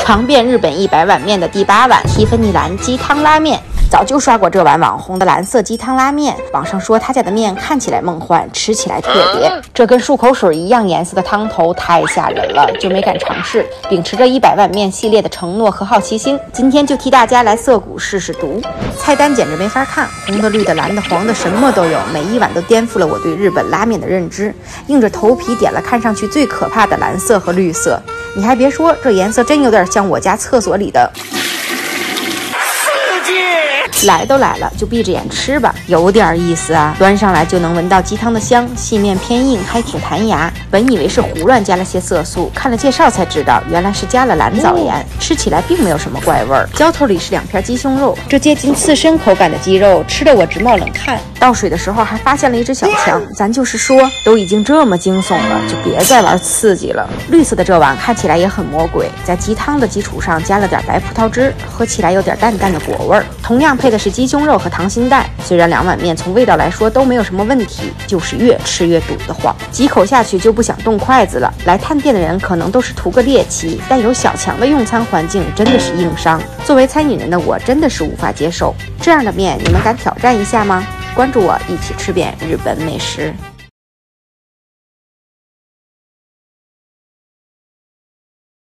尝遍日本100碗面的第8碗提芬尼蓝鸡汤拉面。早就刷过这碗网红的蓝色鸡汤拉面，网上说他家的面看起来梦幻，吃起来特别。这跟漱口水一样颜色的汤头太吓人了，就没敢尝试。秉持着100碗面系列的承诺和好奇心，今天就替大家来涩谷试试毒。菜单简直没法看，红的、绿的、蓝的、黄的，什么都有，每一碗都颠覆了我对日本拉面的认知。硬着头皮点了看上去最可怕的蓝色和绿色，你还别说，这颜色真有点像我家厕所里的。来都来了，就闭着眼吃吧，有点意思啊！端上来就能闻到鸡汤的香，细面偏硬，还挺弹牙。本以为是胡乱加了些色素，看了介绍才知道，原来是加了蓝藻盐，吃起来并没有什么怪味儿。浇头里是2片鸡胸肉，这接近刺身口感的鸡肉，吃得我直冒冷汗。倒水的时候还发现了一只小强，咱就是说，都已经这么惊悚了，就别再玩刺激了。绿色的这碗看起来也很魔鬼，在鸡汤的基础上加了点白葡萄汁，喝起来有点淡淡的果味儿。同样配的是鸡胸肉和溏心蛋，虽然2碗面从味道来说都没有什么问题，就是越吃越堵得慌，几口下去就不想动筷子了。来探店的人可能都是图个猎奇，但有小强的用餐环境真的是硬伤。作为餐饮人的我真的是无法接受这样的面，你们敢挑战一下吗？关注我，一起吃遍日本美食。